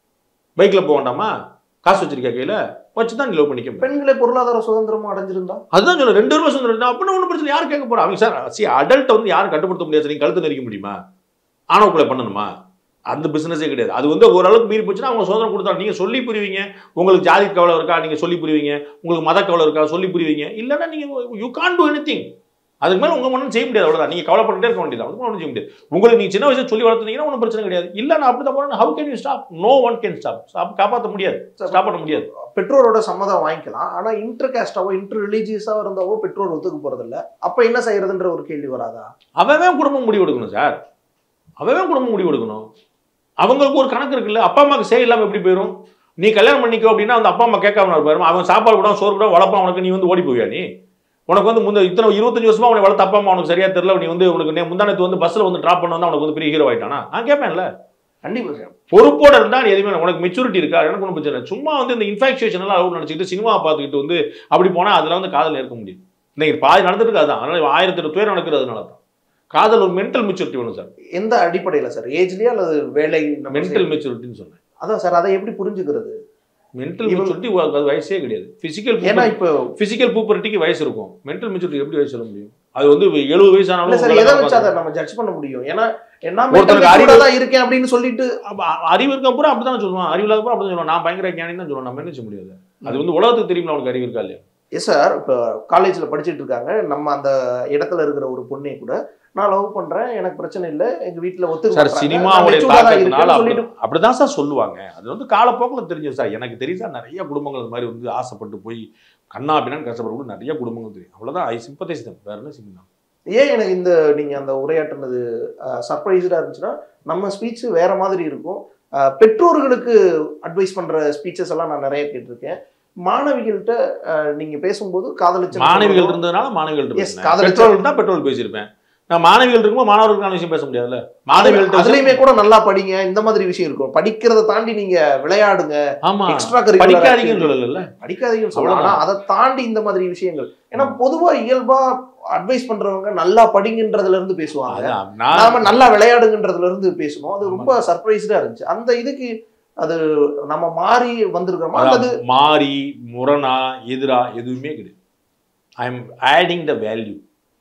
பைக்ல போக வேண்டாமா, காசு வச்சிருக்கா கையில வச்சுதான் நீ லவ் பண்ணிக்க. பெண்களே பொருளாதார சுதந்திரமும் அடைஞ்சிருந்தா அதுதான் சொல்ல ரெண்டு ரூபாய் சுதந்திரம் அப்படின்னு ஒன்றும் பிரச்சனை. யாரும் கேட்க போறா? அவங்க சார் சி அடல்ட்டை வந்து யாரும் கட்டுப்படுத்த முடியாது. நீங்க கழுத்து நெரிக்க முடியுமா? ஆணவக்குள்ள பண்ணணுமா? அந்த பிசினஸே கிடையாது. அது வந்து ஓரளவுக்கு மீறி போச்சுன்னா அவங்க சுதந்திரம் கொடுத்தா நீங்க சொல்லி புரிவீங்க. உங்களுக்கு ஜாதி கவலை இருக்கா, நீங்க சொல்லி புரிவீங்க. உங்களுக்கு மத கவலை இருக்கா, சொல்லி புரிவீங்க. இல்லைன்னா நீங்க யூ கான் டூ எனிதிங். அதுக்கு மேலே உங்க மனம் செய்ய முடியாது. அவ்வளோதான். நீங்க கவலைப்பட்டுட்டே இருக்க வேண்டியது. அதுக்கு ஒன்றும் செய்ய முடியாது. உங்களுக்கு நீங்க சின்ன வயசுல சொல்லி வளர்த்துனீங்கன்னா ஒன்றும் பிரச்சனை கிடையாது. இல்லை நான் அப்படி தான் போறேன். How can you stop? No one can stop. Stop காப்பாற்ற முடியாது, ஸ்டாப் பண்ண முடியாது. பெற்றோரோட சம்மதம் வாங்கிக்கலாம். ஆனா இன்டர் காஸ்டாவோ இன்டர் ரிலீஜியஸாவோ இருந்தாவோ பெற்றோர் ஒத்துக்க போறது இல்லை. அப்ப என்ன செய்யறதுன்ற ஒரு கேள்வி வராதா? அவன் குடும்பம் முடிவு எடுக்கணும் சார். அவன் குடும்பம் முடிவு எடுக்கணும். அவங்களுக்கு ஒரு கணக்கு இருக்குல்ல. அப்பா அம்மாவுக்கு செய்ய இல்லாமல் எப்படி போயிடும்? நீ கல்யாணம் பண்ணிக்கோ அப்படின்னா அந்த அப்பா அம்மா கேட்காம இருப்பாரு. அவன் சாப்பாடு கூட சோறு கூட வளர்ப்பான். உனக்கு நீ வந்து ஓடி போவியா? நீ உனக்கு வந்து முந்த இத்தனை இருபத்தஞ்சு வருஷமா உனக்கு வளர்த்த அப்பா அம்மா உனக்கு சரியா தெரியல. நீ வந்து உனக்கு முந்தானத்து வந்து பஸ்ல வந்து டிராப் பண்ண உனக்கு வந்து பெரிய ஹீரோ ஆயிட்டானா? நான் கேட்பேன்ல. கண்டிப்பா பொறுப்போட இருந்தா நீ எதுவுமே உனக்கு மெச்சூரிட்டி இருக்கா? எனக்கு ஒன்றும் பிரச்சனை. சும்மா வந்து இந்த இன்ஃபாக்சுவேஷன் எல்லாம் அளவு நினைச்சிட்டு சினிமா பார்த்துக்கிட்டு வந்து அப்படி போனா அதுல வந்து காதல் இருக்க முடியும். இன்னைக்கு பாதி நடந்துட்டு இருக்காதான். அதனால ஆயிரத்தி எட்டு பேர் நடக்கிறது. அதனால தான் காதல் ஒரு மென்டல் மெச்சூரிட்டி வேணும் சார். எந்த அடிப்படையில சார்? ஏஜ்லயா அல்லது வேலை? மென்டல் மெச்சூரிட்டின்னு சொன்னேன். அதான் சார், அதை எப்படி புரிஞ்சுக்கிறது? மென்டல் மெச்சூரிட்டி அது வயசே கிடையாது. பிசிக்கல் ஏன்னா இப்போ பிசிக்கல் பூப்பரிட்டிக்கு வயசு இருக்கும். மென்டல் மெச்சூரிட்டி எப்படி வயசு சொல்ல முடியும்? அது வந்து எழுபது வயசானாலும் சார் எதை வச்சு அதை நம்ம ஜட்ஜ் பண்ண முடியும்? ஏன்னா என்ன அறிவுதான் இருக்கேன் அப்படின்னு சொல்லிட்டு அறிவு இருக்க பூரா அப்படிதான் சொல்லுவான். அறிவு இல்லாத பூரா அப்படிதான் சொல்லுவான். நான் பயங்கர ஞானின்னு தான் சொல்லுவேன். நம்ம என்ன செய்ய முடியாது. அது வந்து உலகத்துக்கு தெரியுமா அவனுக்கு அறிவு இருக்கா இல்லையா? Yes sir. இப்போ காலேஜ்ல படிச்சுட்டு இருக்காங்க. நம்ம அந்த இடத்துல இருக்கிற ஒரு பொண்ணே கூட நான் லவ் பண்றேன், எனக்கு பிரச்சனை இல்லை, எங்க வீட்டுல ஒத்துக்க சார். சினிமாவுடைய தாக்கத்தினால அப்படிதான் சார் சொல்லுவாங்க. அது வந்து காலப்போக்கில் தெரிஞ்சது சார். எனக்கு தெரியும் சார், நிறைய குடும்பங்கள் அது மாதிரி வந்து ஆசைப்பட்டு போய் கண்ணா அப்படின்னு கஷ்டப்பட்டு நிறைய குடும்பங்கள் தெரியும். அவ்வளவுதான். ஐ சிம்பத்தைஸ் தான், வேற என்ன சினிமா. ஏன் எனக்கு இந்த நீங்க அந்த உரையாற்றினது சர்ப்ரைஸ்டா இருந்துச்சுன்னா, நம்ம ஸ்பீச் வேற மாதிரி இருக்கும். பெற்றோர்களுக்கு அட்வைஸ் பண்ற ஸ்பீச்சஸ் எல்லாம் நான் நிறைய கேட்டிருக்கேன். மாணவிகள்கிட்ட நீங்க பேசும்போது காதலிச்ச மாணவிகள் இருந்ததுனால மாணவிகள் பெற்றோர்கள் தான் பெற்றோர்கள் பேசியிருப்பேன். நான் மாணவிகள் இருக்கும்போது மாணவர்களுக்கான விஷயம் பேச முடியாதுல்ல. மாணவிகள் அதுலயுமே கூட நல்லா படிங்க, இந்த மாதிரி விஷயம் இருக்கும். படிக்கிறத தாண்டி நீங்க விளையாடுங்க, எக்ஸ்ட்ரா கரிக்குலர் படிக்காதீங்கன்னு சொல்லல, படிக்காதீங்கன்னு சொல்லலாம். ஆனா அதை தாண்டி இந்த மாதிரி விஷயங்கள், ஏன்னா பொதுவா இயல்பா அட்வைஸ் பண்றவங்க நல்லா படிங்கன்றதுல இருந்து பேசுவாங்க, நாம நல்லா விளையாடுங்கன்றதுல இருந்து பேசணும். அது ரொம்ப சர்ப்ரைஸ்டா இருந்துச்சு. அந்த இதுக்கு அது நம்ம மாறி வந்திருக்கிறோமா அல்லது மாறி முரணா எதிரா எதுவுமே கிடையாது. I am adding the value.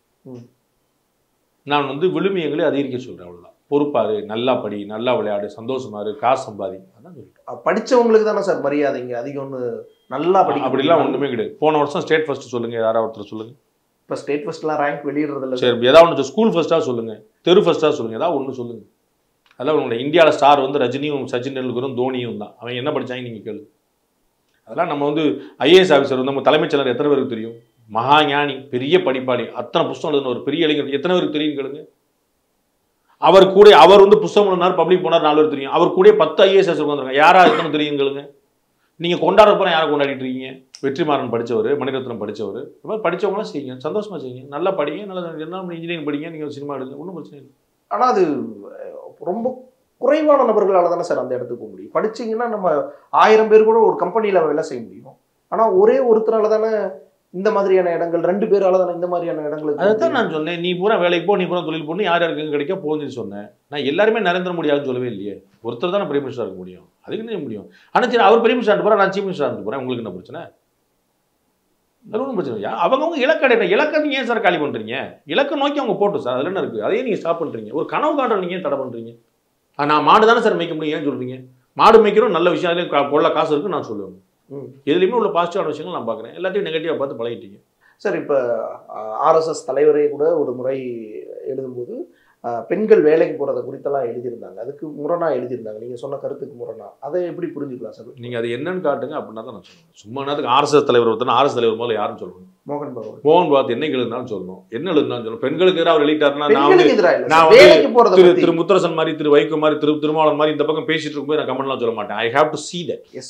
நான் வந்து விழுமியங்களை அதிகரிக்க சொல்றேன். அவ்வளவுதான். பொறுப்பாரு, நல்லா படி, நல்லா விளையாடு, சந்தோஷமா இரு, காசு சம்பாதி. அதான் சொல்லிட்டு படிச்சவங்களுக்கு தானே சார் மரியாதைங்க அதிகம்னு. நல்லா படி அப்படிலாம் ஒண்ணுமே கிடையாது. போன வருஷம் ஸ்டேட் ஃபர்ஸ்ட் சொல்லுங்க, யாராவது ஒருத்தர் சொல்லுங்க. இப்போ ஸ்டேட் ஃபர்ஸ்ட்லாம் ரேங்க் வெளியிடுறது இல்லை. சரி, ஏதாவது ஒன்று ஸ்கூல் ஃபர்ஸ்ட்டாக சொல்லுங்க, தெரு ஃபர்ஸ்ட்டாக சொல்லுங்க, ஏதாவது ஒன்று சொல்லுங்க. அதெல்லாம் உங்களோட இந்தியாவில் ஸ்டார் வந்து ரஜினியும் சச்சின் டெண்டுல்கரும் தோனியும் தான். அவன் என்ன படித்தாங்க நீங்கள் கேளு. அதெல்லாம் நம்ம வந்து ஐஏஎஸ் ஆஃபீஸர் வந்து நம்ம தலைமைச் செயலர் எத்தனை பேருக்கு தெரியும்? மகா ஞானி, பெரிய படிப்பாளி, அத்தனை புத்தகம் எழுதுன ஒரு பெரிய இளைஞர் எத்தனை பேருக்கு தெரியும் கேளுங்க. அவர் கூட அவர் வந்து புத்தகம் எழுதினார், பப்ளிக் போனார், நாலு பேர் தெரியும். அவர் கூட பத்து ஐஏஎஸ் ஆஃபீஸர் வந்துருக்காங்க, யாரா எத்தனை தெரியும் கேளுங்க. நீங்கள் கொண்டாட போகிற யாரை கொண்டாடிட்டு இருக்கீங்க? வெற்றிமாறன் படித்தவர், மணிரத்னம் படித்தவர், இந்த மாதிரி படித்தவங்களாம் செய்யுங்க, சந்தோஷமாக செய்யுங்க, நல்லா படிங்க, நல்லா என்ன இன்ஜினியரிங் படிங்க, நீங்கள் சினிமா எடுங்க, ஒன்றும் பிரச்சனை இல்லை. ஆனால் அது ரொம்ப குறைவான நபர்களால் தானே சார் அந்த இடத்துக்கு போக முடியும். படிச்சிங்கன்னா நம்ம ஆயிரம் பேர் கூட ஒரு கம்பெனியில் வேலை செய்ய முடியும். ஆனால் ஒரே ஒருத்தரால் தானே இந்த மாதிரியான இடங்கள், ரெண்டு பேரால தானே இந்த மாதிரியான இடங்களுக்கு. அதுதான் நான் சொன்னேன், நீ பூரா வேலைக்கு போ, நீ பூரா தொழில் போடணும், யார் யாருக்கு கிடைக்க போகுதுன்னு சொன்னேன். நான் எல்லாருமே நரேந்திர மோடியான்னு சொல்லவே இல்லையே. ஒருத்தர் தான் பிரைம் மினிஸ்டராக இருக்க முடியும். அதுக்கு என்ன முடியும்? ஆனால் சரி, அவர் பிரைம் மினிஸ்டர் போகிறா, நான் சீஃப் மினிஸ்டர் இருந்து போகிறேன், உங்களுக்கு என்ன பிரச்சனை? அது ஒன்றும் பிரச்சனை இல்லையா? அவங்கவுங்க இலக்கடை இலக்கை நீங்கள் ஏன் சார் காலி பண்ணுறீங்க? இலக்கை நோக்கி அவங்க போட்டு சார், அதில் என்ன இருக்குது? அதையே நீங்கள் ஸ்டாப் பண்ணுறீங்க. ஒரு கனவு காட்டுற நீங்கள் ஏன் தடை பண்ணுறீங்க? நான் மாடு தானே சார் மேய்க்க முடியும், ஏன் சொல்கிறீங்க? மாடு மேய்க்கிறோம், நல்ல விஷயம், அதுலேயும் கொள்ள காசு இருக்குன்னு நான் சொல்லுவேன். எதுலையுமே உள்ள பாசிட்டிவான விஷயங்கள் நான் பார்க்குறேன். எல்லாத்தையும் நெகட்டிவாக பார்த்து பழகிட்டீங்க சார். இப்போ ஆர்எஸ்எஸ் தலைவரே கூட ஒரு முறை எழுதும்போது பெண்கள் வேலைக்கு போகிறத குறித்தெல்லாம் எழுதியிருந்தாங்க. அதுக்கு முரணா எழுதியிருந்தாங்க, நீங்கள் சொன்ன கருத்துக்கு முரணா. அதை எப்படி புரிஞ்சுக்கலாம் சார்? நீங்கள் அது என்னன்னு காட்டுங்க அப்படின்னா தான் நான் சொல்லுவேன். சும்மா நேரத்துக்கு ஆர்எஸ்எஸ் தலைவர் ஒருத்தர், ஆர்எஸ் தலைவர் முதல்ல யாருன்னு சொல்லணும்? மோகன் பகவத். மோகன் பகவத் என்ன எழுதுனாலும் சொல்லணும், என்ன எழுதுனாலும் சொல்லணும். பெண்களுக்கு எதிராக அவர் எழுதிட்டாருன்னா நான் திரு முத்தரசன் மாதிரி, திரு வைகோ மாதிரி, திரு திருமாவளவன் மாதிரி இந்த பக்கம் பேசிட்டு இருக்கும்போது நான் கமெண்ட்லாம் சொல்ல மாட்டேன். I have to see that. Yes,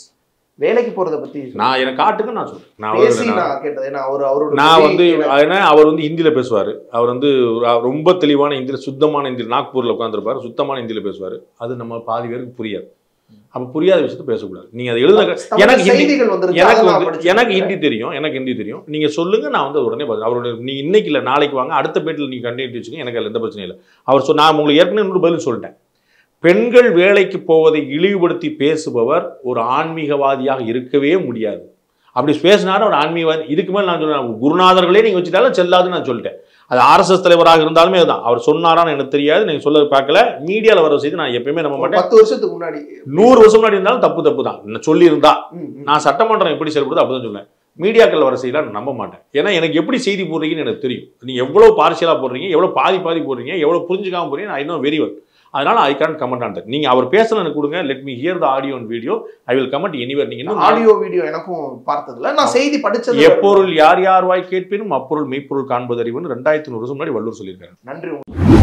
வேலைக்கு போறத பத்தி நான் எனக்கு காட்டுங்க நான் சொல்றேன். நான் பேசி நான் கேட்டது ஏன்னா அவர் அவரோட நான் வந்து ஏன்னா அவர் வந்து ஹிந்தியில பேசுவார். அவர் வந்து ரொம்ப தெளிவான ஹிந்தியில சுத்தமான ஹிந்தியில் நாக்பூர்ல உட்காந்துருப்பாரு, சுத்தமான ஹிந்தியில பேசுவார். அது நம்ம பாதி பேருக்கு புரியாது. அப்ப புரியாத விஷயத்த பேசக்கூடாது. நீங்க அதை எழுத எனக்கு செய்திகள் வந்து எனக்கு வந்து எனக்கு ஹிந்தி தெரியும், எனக்கு ஹிந்தி தெரியும். நீங்க சொல்லுங்க, நான் வந்து உடனே அவரோட நீ இன்னைக்கு இல்லை நாளைக்கு வாங்க, அடுத்த பேட்டில் நீங்க கண்டினியூ வச்சுக்கோங்க, எனக்கு அதில் எந்த பிரச்சனையும் இல்லை. அவர் சொன்ன நான் உங்களுக்கு ஏற்கனவே இன்னொரு பதில் சொல்லிட்டேன். பெண்கள் வேலைக்கு போவதை இழிவுபடுத்தி பேசுபவர் ஒரு ஆன்மீகவாதியாக இருக்கவே முடியாது. அப்படி பேசினாலும் ஒரு ஆன்மீகவாதி. இதுக்கு மேலே நான் சொல்றேன், குருநாதர்களே நீங்க வச்சுட்டாலும் செல்லாதுன்னு நான் சொல்லிட்டேன். அது ஆர்எஸ்எஸ் தலைவராக இருந்தாலுமே அதுதான். அவர் சொன்னாரான்னு எனக்கு தெரியாது, நீங்க சொல்ல பார்க்கல. மீடியாவில் வர செய்து நான் எப்பயுமே நம்ப மாட்டேன். பத்து வருஷத்துக்கு முன்னாடி நூறு வருஷம் முன்னாடி இருந்தாலும் தப்பு தப்பு தான் சொல்லி இருந்தா. நான் சட்டமன்றம் எப்படி செயல்படுது அப்படிதான் சொல்லுவேன். மீடியாக்கள் வர செய்யலாம் நான் நம்ப மாட்டேன். ஏன்னா எனக்கு எப்படி செய்தி போடுறீங்கன்னு எனக்கு தெரியும். நீங்க எவ்வளவு பார்சியலா போடுறீங்க, எவ்வளவு பாதி பாதி போடுறீங்க, எவ்வளவு புரிஞ்சுக்காம போறீங்க, ஐ நோ வெரி வெல். அதனால I can comment on that. நீங்க அவர் பேசல எனக்கு கொடுங்க, let me hear the audio and video, I will comment anywhere. நீங்க ஆடியோ வீடியோ எனக்கும் பார்த்ததுல நான் செய்தி படிச்சது. எப்பொருள் யார் யார் வாய் கேட்பினும் அப்பொருள் மெய்ப்பொருள் காண்பது அறிவுன்னு ரெண்டாயிரத்தி நூறு வருஷம் முன்னாடி வள்ளுவர் சொல்லியிருக்காரு. நன்றி.